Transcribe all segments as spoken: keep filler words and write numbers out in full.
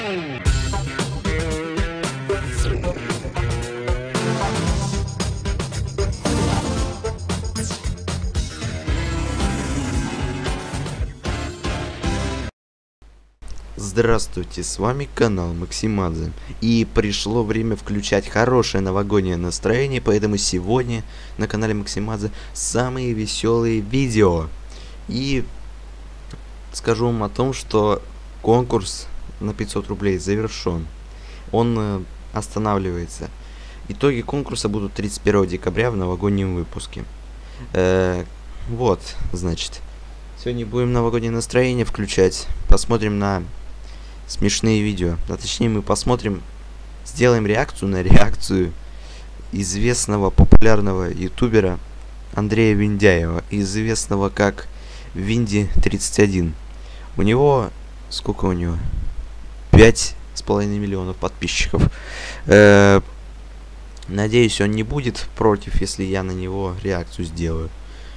Здравствуйте, с вами канал Максимадзе, и пришло время включать хорошее новогоднее настроение, поэтому сегодня на канале Максимадзе самые веселые видео. И скажу вам о том, что конкурс на пятьсот рублей завершен, он э, останавливается. Итоги конкурса будут тридцать первого декабря в новогоднем выпуске. Э, вот, значит, сегодня будем новогоднее настроение включать, посмотрим на смешные видео, а точнее мы посмотрим, сделаем реакцию на реакцию известного популярного ютубера Андрея Виндяева, известного как Винди тридцать один. У него, сколько у него? пять с половиной миллионов подписчиков. Э-э- надеюсь, он не будет против, если я на него реакцию сделаю.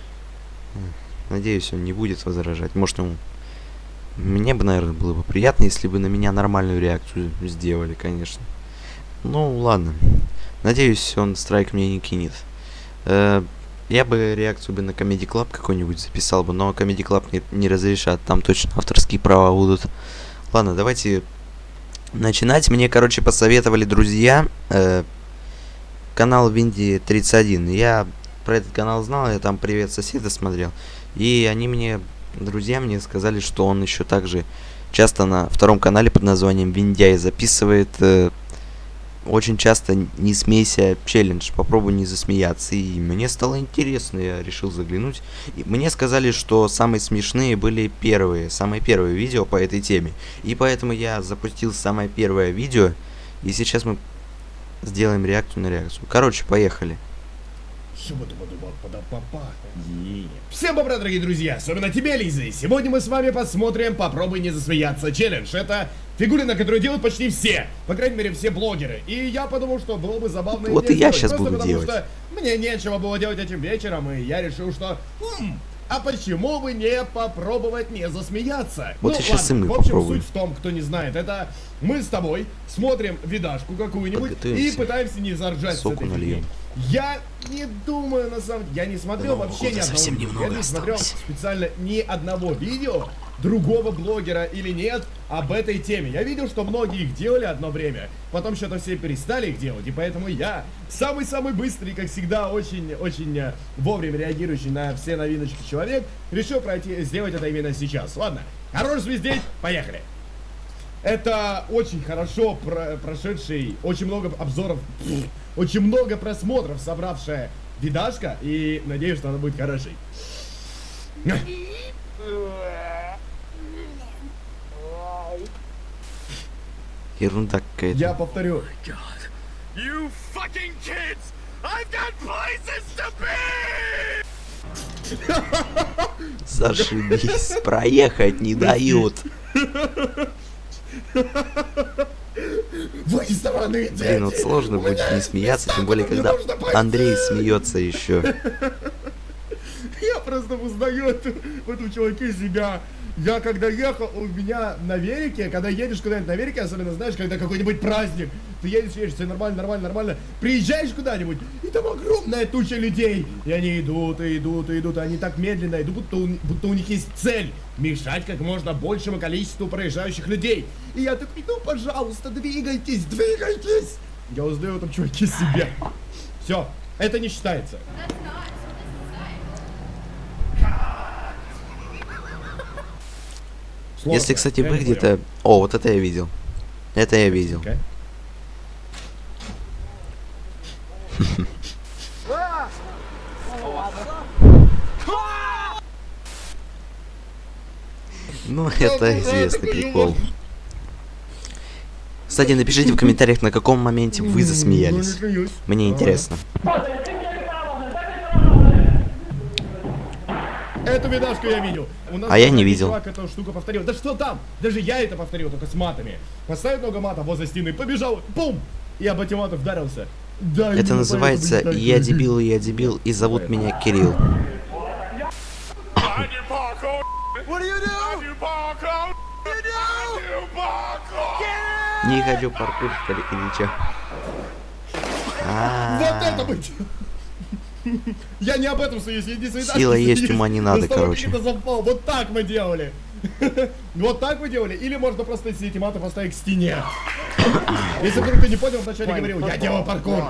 Надеюсь, он не будет возражать. Может, ему... Мне бы, наверное, было бы приятно, если бы на меня нормальную реакцию сделали, конечно. Ну, ладно. Надеюсь, он страйк мне не кинет. Э, я бы реакцию бы на Comedy Club какой-нибудь записал бы, но Comedy Club не, не разрешат, там точно авторские права будут. Ладно, давайте начинать. Мне, короче, посоветовали друзья э, канал Винди тридцать один. Я про этот канал знал, я там «Привет, соседа» смотрел. И они мне... Друзья мне сказали, что он еще также часто на втором канале под названием Виндяй записывает э, очень часто «Не смейся» челлендж, попробуй не засмеяться. И мне стало интересно, я решил заглянуть. И мне сказали, что самые смешные были первые, самые первые видео по этой теме. И поэтому я запустил самое первое видео, и сейчас мы сделаем реакцию на реакцию. Короче, поехали. Всем бобра, дорогие друзья, особенно тебе, Лиза. И сегодня мы с вами посмотрим «Попробуй не засмеяться» челлендж. Это фигурина, которую делают почти все, по крайней мере все блогеры. И я подумал, что было бы забавно. Вот и я сейчас буду потому, делать. Что мне нечего было делать этим вечером, и я решил, что... Хм, а почему бы не попробовать не засмеяться? Вот ну, сейчас ладно, и мы в общем, попробуем. суть в том, кто не знает, это мы с тобой смотрим видашку какую-нибудь и пытаемся не заржать с этой фигни. Я не думаю, на самом деле, я не смотрел Но вообще ни одного видео, я не смотрел осталось. специально ни одного видео другого блогера или нет об этой теме. Я видел, что многие их делали одно время, потом что-то все перестали их делать, и поэтому я, самый-самый быстрый, как всегда, очень-очень вовремя реагирующий на все новиночки человек, решил пройти, сделать это именно сейчас. Ладно, хорош звездеть, поехали! Это очень хорошо про прошедший, очень много обзоров, пфф, очень много просмотров собравшая видашка, и надеюсь, что она будет хорошей. Ерунда какая-то. Я повторю. Зашибись, проехать не дают. Вы стороны, Блин, вот сложно будет не смеяться, тем более, когда Андрей смеется еще. Я просто узнаю эту, в этом чуваке себя. Я когда ехал, у меня на велике, когда едешь куда-нибудь на велике, особенно знаешь, когда какой-нибудь праздник, ты едешь, едешь, все нормально, нормально, нормально, приезжаешь куда-нибудь, и там огромная туча людей, и они идут, и идут, и идут, и они так медленно идут, будто у, будто у них есть цель мешать как можно большему количеству проезжающих людей. И я такой, ну пожалуйста, двигайтесь, двигайтесь. Я узнаю в этом чуваке себя. Все, это не считается. Сложно. Если, кстати, вы где-то... О, вот это я видел. Это я видел. Okay. Ну, это известный прикол. Кстати, напишите в комментариях, на каком моменте вы засмеялись. Мне интересно. Эту видашку я видел. У нас а я не видел. Чувак эту штуку повторил. Да что там? Даже я это повторил, только с матами. Поставил много матов возле стены, побежал, бум! И об эти маты вдарился. Да, это называется «Я дебил, я дебил, и зовут меня Кирилл». What do you do? I do parkour. You do? I do parkour. Get Не хочу паркур, что ли, или чё? Вот это быть! Я не об этом суюсь, я не суюсь. Сила есть, ума не надо, короче. Вот так мы делали. Вот так вы делали? Или можно просто эти маты поставить к стене? Если вдруг ты не понял, вначале говорил, я делаю паркур.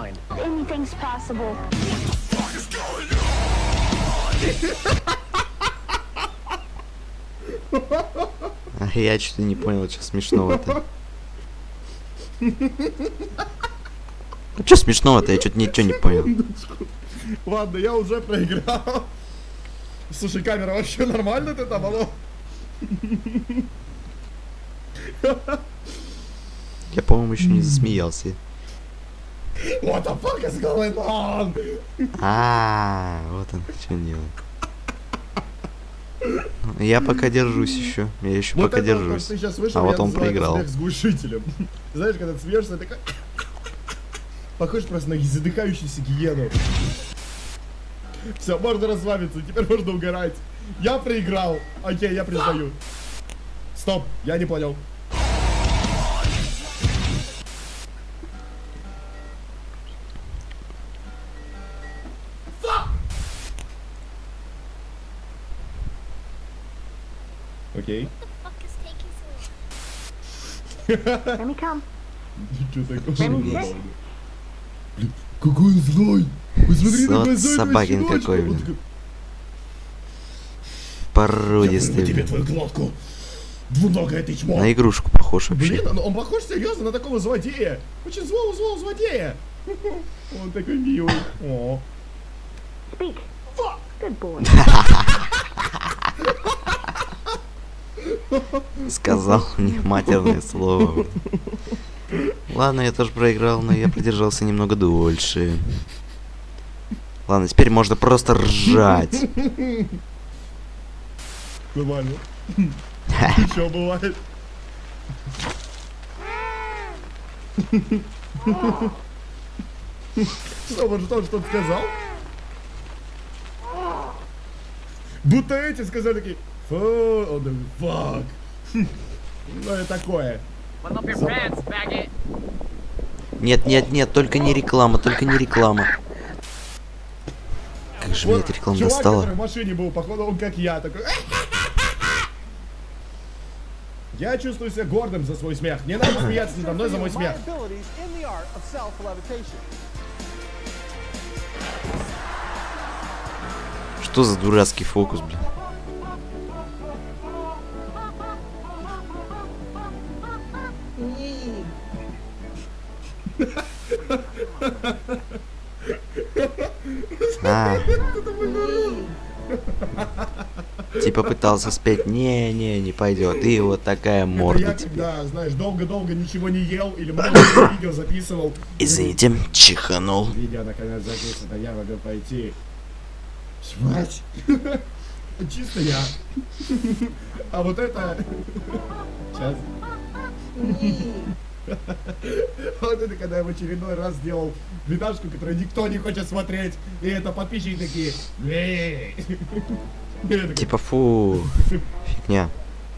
Я что-то не понял, что смешного-то. Что смешного-то? Я что-то ничего не понял. Ладно, я уже проиграл. Слушай, камера вообще нормально ты там, алло? Я, по-моему, еще не засмеялся. What the fuck is going on? А, вот он что делает. Я пока держусь еще. Я еще вот пока держусь. Вот, сейчас вышел, а вот он проиграл. Смех с глушителем. Знаешь, когда ты смеешься, ты такой... Похож просто на задыхающуюся гиену. Все, можно расслабиться, теперь можно угорать. Я проиграл. Окей, я признаю. Стоп, я не понял. Окей. Let me come. Что такое? Блин, какой он злой! Посмотри на глаза этого щеночка! Породистый. Я тебе твою глотку! Двуногая ты чмо! На игрушку похож вообще. Блин, он, он похож серьезно на такого злодея! Очень злого злого злодея! Он такой милый. О. Speak. Good boy. Сказал мне матерное слово. Ладно, я тоже проиграл, но я продержался немного дольше. Ладно, теперь можно просто ржать. Нормально. Что бывает? Что, он что, что-то сказал? Будто эти сказали такие, фу, он такой, фак. Ну и такое. Нет, нет, нет, только не реклама, только не реклама. Как же Вот меня эта реклама чувак, достала. который в машине был, походу, он как я, такой. Я чувствую себя гордым за свой смех. Не надо смеяться надо мной за мой смех. Что за дурацкий фокус, блин? А. Типа пытался спеть, не-не, не пойдет. И вот такая морда я, тебе. Да, знаешь, долго-долго ничего не ел или много видео записывал. Извините, чиханул. Видео наконец записано, я могу пойти спать. Чисто я. А вот это... Сейчас. Вот это когда я в очередной раз сделал видашку, которую никто не хочет смотреть. И это подписчики такие. Типа фу. Фигня.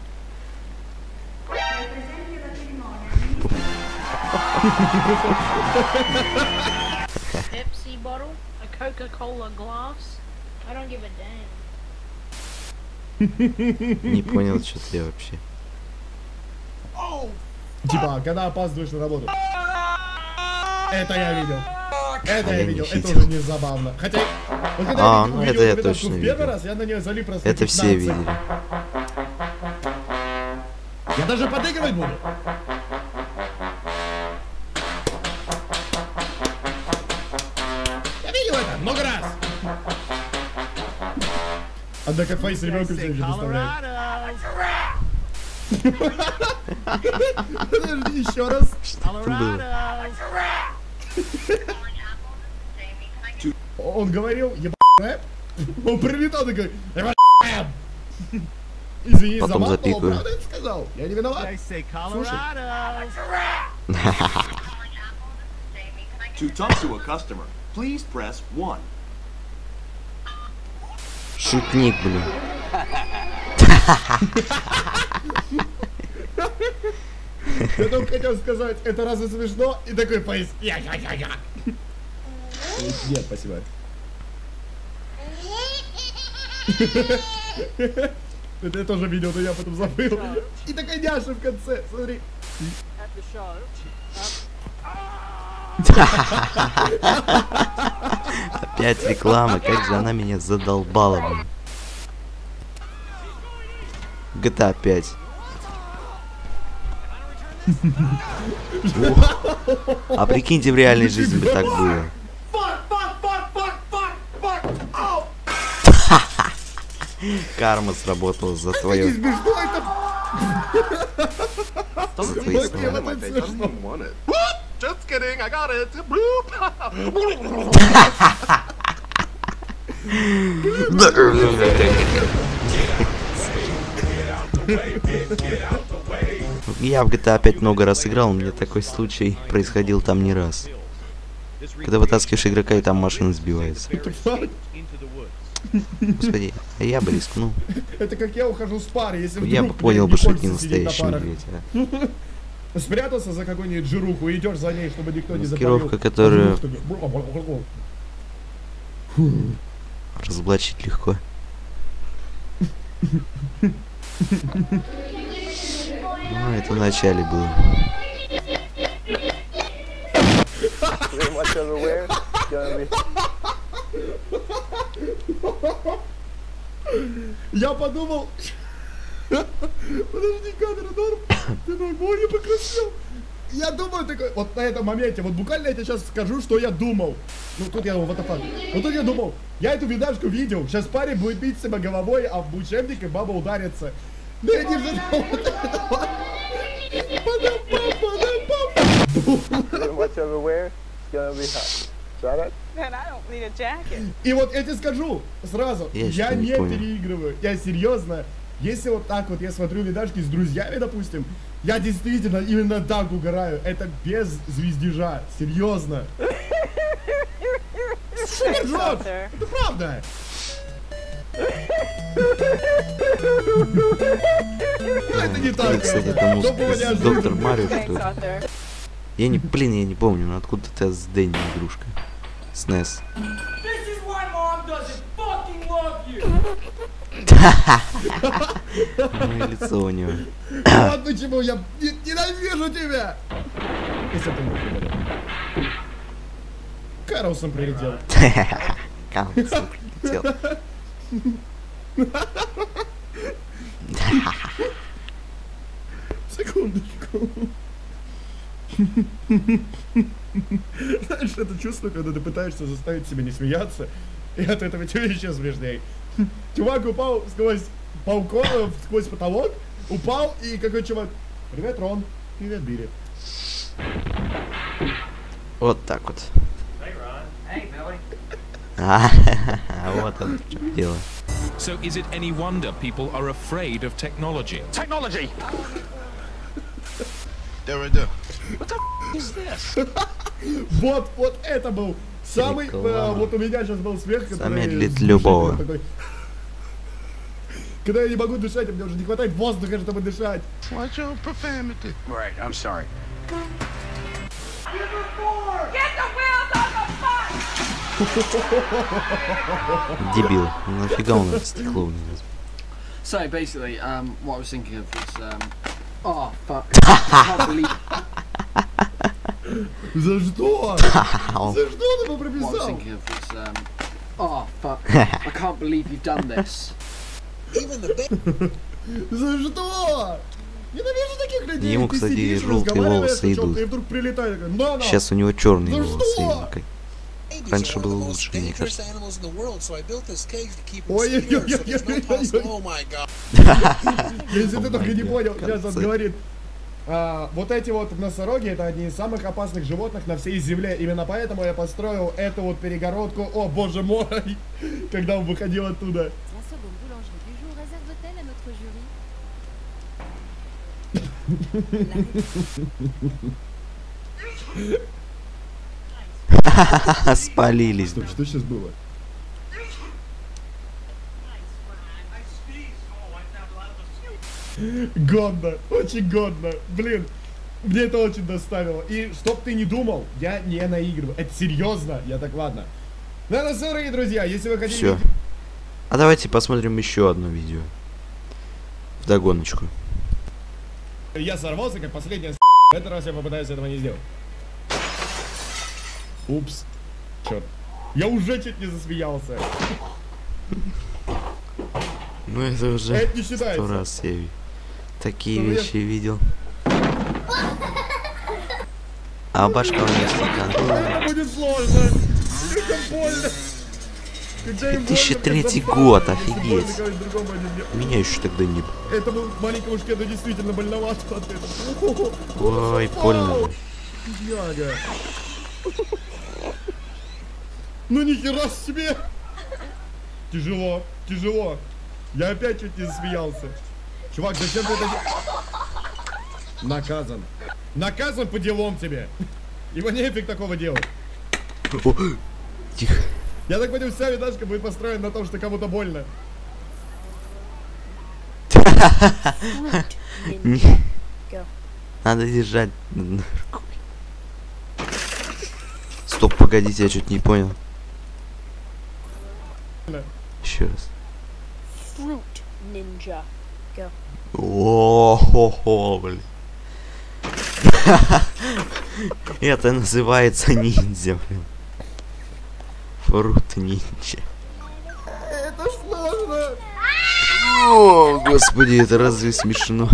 Pepsi bottle, a Coca-Cola glass. I don't give a damn. Не понял, что-то я вообще. Типа, когда опаздываешь на работу. Это я видел. Это А я я видел. не Это видел. уже не забавно. Хотя, вот когда А, я ну увидел это я эту видоску точно в первый видел. раз, я на нее залип просто Это все пятнадцать. видели. Я даже подыгрывать буду. Я видел это много раз. Однако фейс ребенка все еще доставляет. Подожди, еще раз. Что было? Он говорил, ебать рэп. Он прилетал такой, ебать рэп. Извини за Потом мат, но он запикаю. правда это сказал. Я не виноват. Слушай. To talk to a customer, please press one. Шутник, блин. Я только хотел сказать, это разве смешно? И такой фейс. Я-я-я-я. Нет, спасибо. Это я тоже видел, но я потом забыл. И такая няша в конце, смотри. Опять реклама, как же она меня задолбала, блин. джи ти эй пять. А прикиньте, в реальной жизни бы так было. Карма сработала за твое. Не смешно это. За твои Вот слова. мне это смешно. Just kidding, I got it. Я в джи ти эй пять много раз играл, у меня такой случай происходил там не раз. Когда вытаскиваешь игрока, и там машина сбивается. Господи, а я бы рискнул. Это как я ухожу с пары, если вдруг, Я бы понял бы, блядь, что не это не хочется сидеть на настоящий парах. медведь. а. Спрятался за какую-нибудь жируху и идешь за ней, чтобы никто не Маскировка, запалил. которую- А жирух Разоблачить легко. Ну, это в начале было. Я подумал... Подожди, камера, норм? Ты нормально покрасил. Я думаю такой, вот на этом моменте, вот буквально я тебе сейчас скажу, что я думал. Ну тут я, вот это Вот тут я думал, я эту видашку видел, сейчас парень будет бить себя головой, а в учебнике баба ударится. Да я не ждал вот этого. Man, I don't need a jacket. И вот я тебе скажу сразу, Я я, что-то не не понял. переигрываю, я серьезно. Если вот так вот я смотрю видашки с друзьями, допустим, я действительно именно так угораю. Это без звездежа, серьезно. Супер жёг! Sir. Это правда! Ну, это не так. Кстати, это Кто музыка бы из неожиданно. Доктор Марио, что Thanks ли? out there. Я не, блин, я не помню, но откуда-то с Дэнни игрушка. С нес. This is why mom doesn't fucking love you. Мое лицо у него. Вот почему я не- ненавижу тебя! Если ты не говорил. Карлсон прилетел. Карлсон прилетел. Секундочку. Знаешь, это чувство, когда ты пытаешься заставить себя не смеяться, и от этого тебе еще смешней. Чувак упал сквозь балкон, сквозь потолок, упал, и какой чувак: привет, Рон, привет, Билли. Вот так вот. Hey, Ron. Hey, Billy. А, вот оно в чем дело. So is it any wonder people are afraid of technology? Technology. Вот, вот это был самый, Реклама. э, вот у меня сейчас был смех, который... Замедлит с любого. души такой. Когда я не могу дышать, у меня уже не хватает воздуха, чтобы дышать. What's your profanity? Right, I'm sorry. Get the wheels on the bus! Дебил. Ну, нафига он это стекло унес? So basically, um, what I was thinking of was, um, oh fuck, I can't believe За что? Ау. За что ты его what I was прописал? thinking of was, um, oh fuck, I can't believe you've done this. За что? Ненавижу таких людей. Ему, Ты кстати, сидишь, желтые разговариваешь волосы о чём-то, идут. И вдруг прилетает такой: на, на. Сейчас у него черные За волосы. что? видно, как- Раньше было лучше, мне кажется. Ой-ой-ой-ой-ой-ой. Если ты только не понял, сейчас он говорит: а, вот эти вот носороги — это одни из самых опасных животных на всей земле. Именно поэтому я построил эту вот перегородку. О, боже мой! Когда он выходил оттуда. La seconde boulangerie du jour réserve-t-elle à notre jury? Спалились. Стоп, что сейчас было? Годно, очень годно. Блин, Мне это очень доставило. И чтоб ты не думал, я не наигрываю. Это серьезно. Я так, ладно. Ладно, дорогие друзья, если вы хотите... Все. А давайте посмотрим еще одно видео. Вдогоночку. Я сорвался, как последняя с***. В этот раз я попытаюсь этого не сделать. Упс. Черт. Я уже чуть не засмеялся. Ну это уже Это не считается. сто раз я такие Ну, вещи я- видел. А башка у меня стакан. Это будет сложно. Слишком больно. Когда им две тысячи третий больно, год, как если больно офигеть. кого-нибудь другому, они мне- Меня еще тогда не... Этому маленькому шкеду действительно больновато от этого. Ой, больно. Бедняга. Ну нихера себе. Тяжело, тяжело. Я опять чуть не засмеялся. Чувак, зачем ты это де- Наказан. Наказан по делам тебе. Его нефиг такого делать. О, тихо. Я так понимаю, вся видашка будет построена на том, что кому-то больно. Не. Надо держать над рукой. Стоп, погодите, я чуть не понял. Еще раз. Fruit ninja. Go. О-хо-хо, блин. Это называется ниндзя, блин. Фрут ниндзя. Это сложно. О, господи, это разве смешно?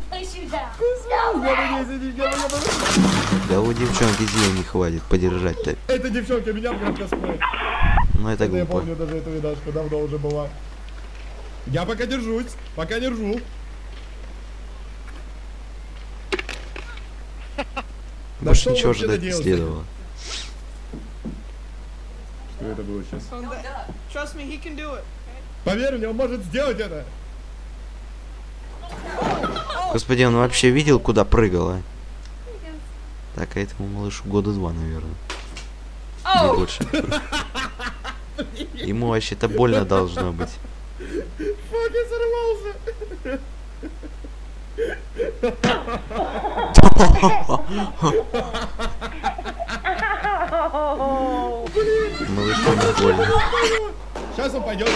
Да у девчонки сил не хватит подержать-то. Это девчонка меня прям косплей. Ну это Это я глупо. помню даже эту видашку, давно уже была. Я пока держусь, пока держу. Да Больше что вы ничего вообще ждать не наделали? следовало. Что это было сейчас? Trust me, he can do it. Поверь мне, он может сделать это. Господи, он вообще видел, куда прыгал, а? Так, а этому малышу года два, наверное. Не больше. Ему вообще-то больно должно быть. Фак, я сорвался. Малышу не больно. Сейчас он пойдет.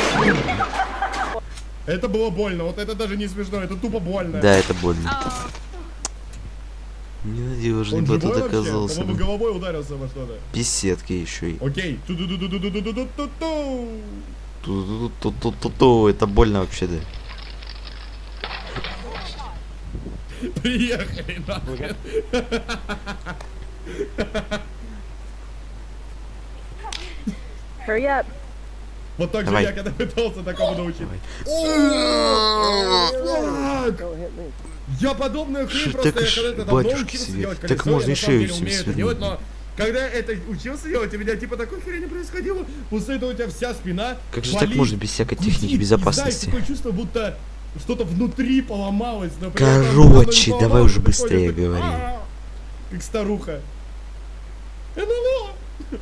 Это было больно, вот это даже не смешно, это тупо больно. Да, это больно. Ненадежный Он бы живой тут вообще? оказался. По-моему, головой ударился во что-то. Без сетки еще и. Окей. Ту-ду-ду-ду-ду-ду-ду-ду-ду. Ту-ту-ту-ту-ту-ту. Это больно вообще, да. Приехали нахуй. Hurry up. Вот так же Давай. я когда пытался такому научить. Я подобную хрень Шо, просто, так я ж, когда-то давно батюшки учился свет. делать Так колесо, можно я на еще самом и деле всем умею это свернуть. делать, но когда это учился делать, у меня типа такой хрень происходило, после этого у тебя вся спина Как же болит, так можно без всякой техники гудит, и, безопасности? знаешь, такое чувство, будто что-то внутри поломалось. Но при этом оно Короче, не давай поломалось, уже ты быстрее ходишь, говори. «А-а-а», как старуха. НЛО!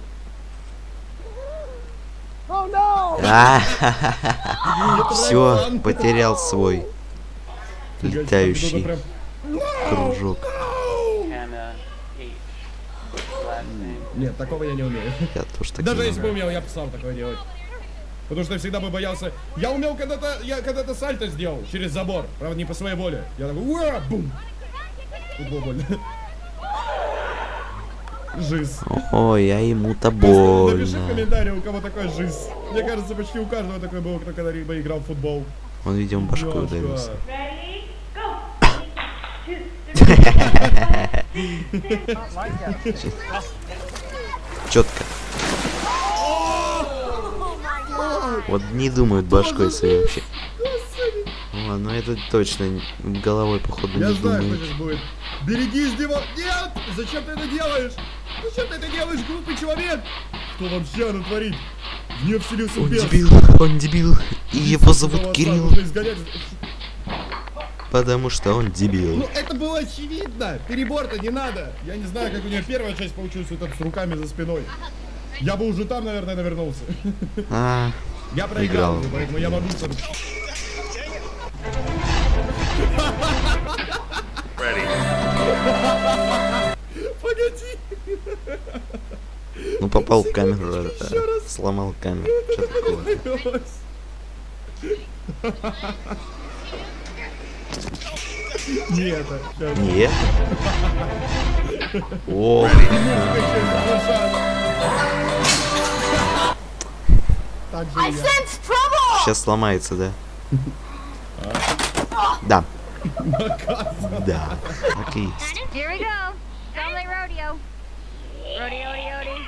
Все, потерял свой летающий Прям- кружок. Нет, такого я не умею. Я тоже так Даже не если бы могу. умел, я бы сам такое делать. Потому что я всегда бы боялся. Я умел когда-то, я когда-то сальто сделал через забор. Правда, не по своей воле. Я такой, уа, бум. Тут было больно. Жизнь. Ой, а ему-то Напиши в больно. комментарии, у кого такой жизнь. Мне кажется, почти у каждого такой был, кто когда-либо играл в футбол. Он, видимо, башкой Ёшка. ударился. Четко. Вот не думают башкой своей вообще. О, ну это точно головой, походу, Я не знаю, думают. что сейчас будет. Берегись, Дима! Нет! Зачем ты это делаешь? Зачем ты это делаешь, глупый человек? Что вообще оно творит? В нее вселился Он бес. дебил, он дебил. И его зовут Отца Кирилл, нужно изгонять. потому что он дебил. Ну это было очевидно. Перебор-то не надо. Я не знаю, как у нее первая часть получилась вот так с руками за спиной. Я бы уже там, наверное, навернулся. А, Я проиграл, играл. уже, поэтому я могу... там- Ready. попал в камеру, это, сломал камеру. Что такое? Не это. Сейчас. Нет. О. Так же и я. Сейчас сломается, да? Да. Да. Окей. Here we go. Family rodeo. Rodeo, rodeo,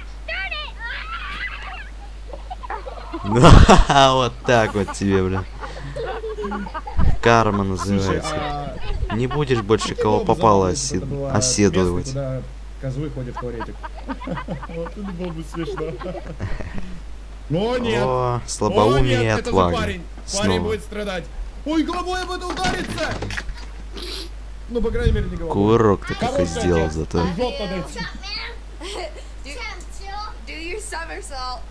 Да, вот так вот тебе, бля. Карма называется. А, Не будешь больше кого попало осед... оседлывать. Куда козлы ходят в туалетик. Вот это было бы смешно. О, нет. О, слабоумие О, и нет, это же отвага. парень. Парень Снова. будет страдать. Ой, головой об это ударится. Ну, по крайней мере, не головой. Кувырок ты какой Хороший сделал отец. зато. Жопа под этим. Do your somersault.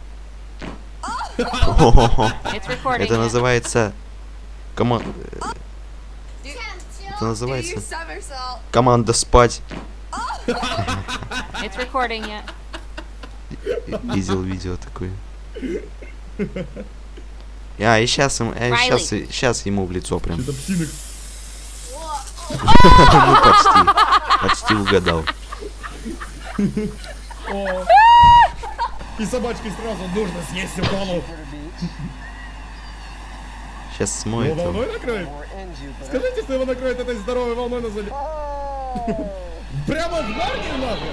О, It's recording. это называется... Команда... Do, Это называется... do your somersault. Команда спать. It's recording yet. Видел видео такое. А, и сейчас ему, э, Райли. сейчас, сейчас ему в лицо прям. Это псинок. Ну, почти. Почти угадал. О. И собачке сразу нужно съесть всю голову. Сейчас Его смоет его. волной накроет? Скажите, что его накроет этой здоровой волной на зале. Прямо в барне нахуй?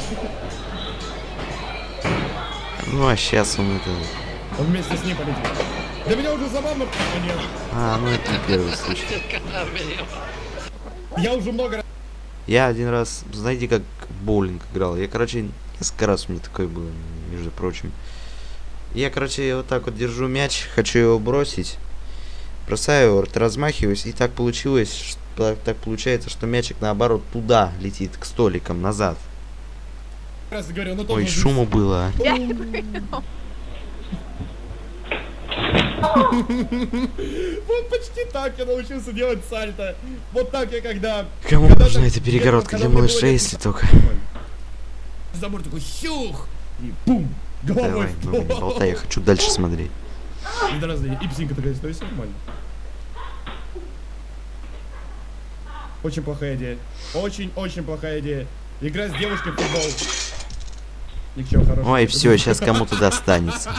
Ну, а сейчас он это... Он вместе с ним полетит. Для меня уже забавно. А, нет. А, ну это не первый случай. Я уже много раз... Я один раз, знаете, как в боулинг играл. Я, короче, несколько раз у меня такое было, между прочим. Я, короче, вот так вот держу мяч, хочу его бросить. Бросаю его, размахиваюсь, и так получилось, что, так получается, что мячик наоборот туда летит, к столикам, назад. раз говорю, ну, Ой, тоже шуму было. Вот почти так я научился делать сальто. Вот так я когда... Кому когда нужна так- эта перегородка когда для мне было малышей, лет- если только... Забор такой щух! И бум! Головой Давай, в ну, пол. не болтай, я хочу дальше смотреть. И дразни. И псинка такая, что все нормально. Очень плохая идея. Очень-очень плохая идея. Играть с девушкой в футбол. Ничего хорошего. Ой, все, сейчас кому-то достанется.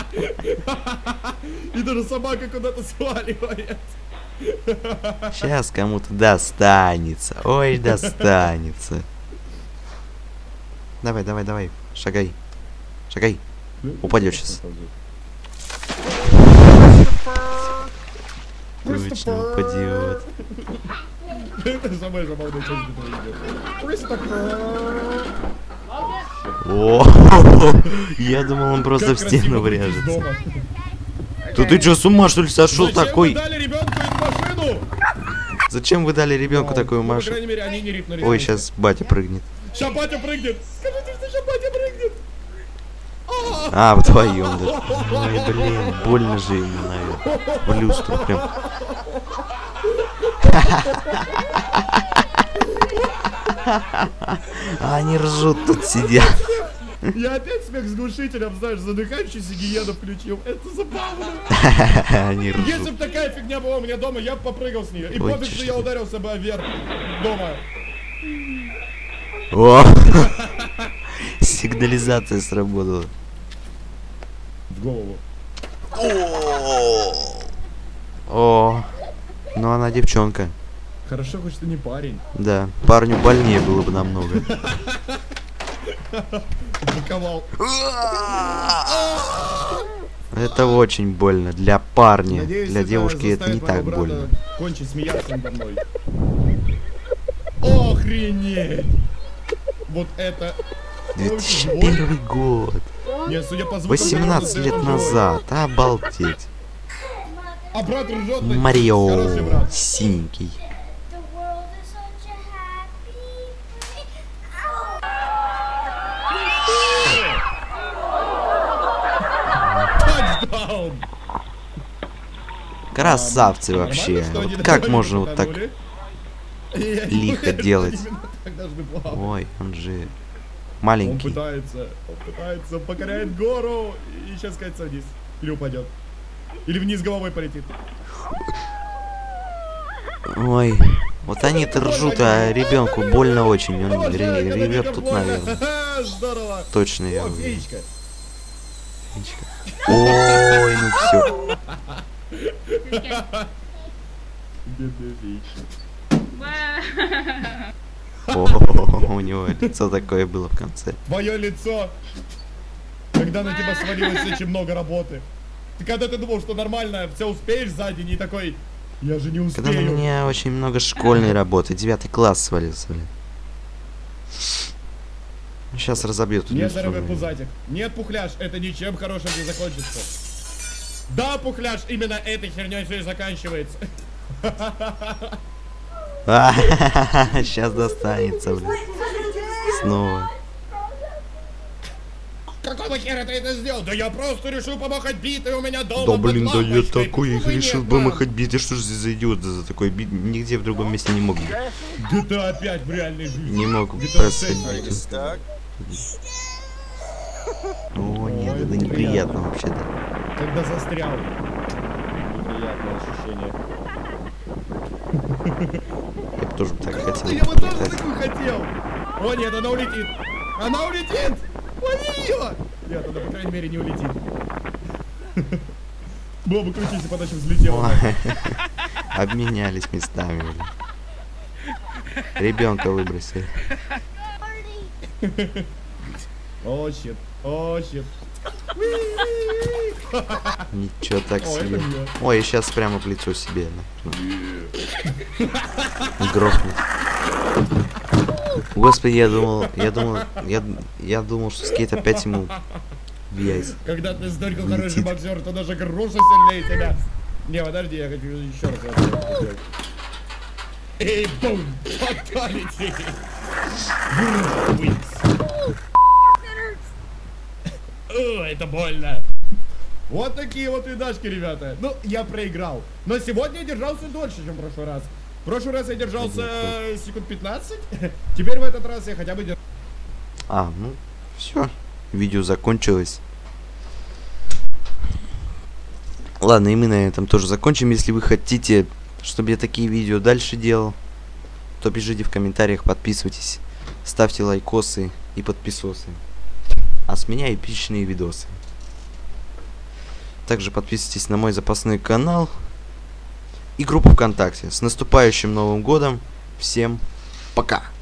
И даже собака куда-то сваливает. Сейчас кому-то достанется. Ой, достанется. Давай, давай, давай. Шагай. Шагай. Упадет сейчас. Точно упадет. Это самая забавная часть этого видео. О, я думал, он просто в Как стену красиво быть из врежется. дома. Да ты что, с ума что ли сошел Зачем такой? вы дали ребенку эту машину? Зачем вы дали ребенку Ну, такую ну, По машину? крайней мере, они не рипнули. Ой, сейчас батя прыгнет. Ща батя прыгнет. Скажите, что ща батя прыгнет. А, вдвоем, да. Ой, блин, больно же ему, наверное. В люстру прям. А они ржут тут сидят. Я опять смех с глушителем, знаешь, задыхающийся гиену включил. Это забавно. Они Если ржут. бы такая фигня была у меня дома, я бы попрыгал с нее. И Ой, пофиг, что чё я ты? ударился бы вверх дома. О! Сигнализация сработала. В голову. О! Ну она девчонка. Хорошо, хоть что не парень. Да, парню больнее было бы намного. Заковал. Это очень больно для парня. Надеюсь, Для девушки это не заставит так моего брата больно. кончить смеяться надо мной. Охренеть! Вот это... две тысячи первый год. Нет, судя по звукам, восемнадцать это лет живой. назад. Обалдеть. А брат ржет. Хороший Марио брат. синенький. Тачдаун! Красавцы А, вообще. нормально, что Вот они как на можно вот так утонули? И я не лихо уверен, что делать? именно так должны плавать. Ой, он же Маленький. Он пытается, он пытается, покоряет гору и сейчас скатится вниз. Или упадет. Или вниз головой полетит. Ой, вот они-то ржут, а ребенку больно очень. Он ре- ревет тут, наверное. Здорово. Точно я О, уверен. феечка. Ой, ну все. Бедная феечка. О, у него лицо такое было в конце. Твое лицо, когда на тебя свалилось очень много работы. Ты когда ты думал, что нормально, все успеешь за день, и такой, я же не успею. Когда на меня очень много школьной работы, девятый класс свалился, блин. Сейчас разобьет. Нет, дорогой пузатик, нет, пухляш, это ничем хорошим не закончится. Да, пухляш, именно этой херней все и заканчивается. Сейчас достанется, блин. Снова. Какого хера ты это сделал? Да я просто решил помахать битой у меня дома. Да блин, да я лампочкой. такой Почему бы решил нет, помахать битой. Что же за идиот за такой бит? Нигде в другом месте не мог. джи ти эй пять в реальной жизни. Не мог джи ти эй просто. шесть. О, нет, это неприятно вообще-то. Когда застрял. Неприятное ощущение. Я бы тоже так хотел. Я бы тоже такой хотел. О нет, она улетит. Она улетит. Лови ее. Нет, она, по крайней мере, не улетит. Было бы крутить, если бы она сейчас взлетела. Обменялись местами, блин. Ребенка выбросили. О, щит. О, щит. Ничего так О, себе. это мне. Ой, сейчас прямо в лицо себе. Грохнет. Господи, я думал, я думал, я, я думал, что скейт опять ему в яйца. Когда ты столько Летит. хороший боксер, то даже груша сильнее тебя. Не, подожди, я хочу еще раз это сделать. Эй, бум! Фаталити! О, это больно! Вот такие вот видашки, ребята. Ну, я проиграл. Но сегодня я держался дольше, чем в прошлый раз. В прошлый раз я держался э, секунд пятнадцать. Теперь в этот раз я хотя бы держался. А, ну, все. Видео закончилось. Ладно, и мы на этом тоже закончим. Если вы хотите, чтобы я такие видео дальше делал, то пишите в комментариях, подписывайтесь, ставьте лайкосы и подписосы. А с меня эпичные видосы. Также подписывайтесь на мой запасной канал и группу ВКонтакте. С наступающим Новым годом. Всем пока!